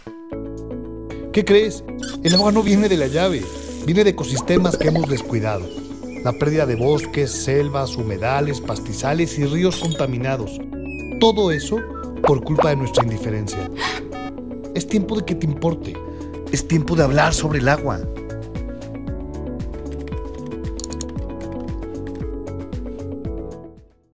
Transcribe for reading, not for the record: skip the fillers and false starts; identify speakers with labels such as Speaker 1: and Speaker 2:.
Speaker 1: ¿Qué crees? El agua no viene de la llave, viene de ecosistemas que hemos descuidado. La pérdida de bosques, selvas, humedales, pastizales y ríos contaminados. Todo eso por culpa de nuestra indiferencia. Es tiempo de que te importe. Es tiempo de hablar sobre el agua.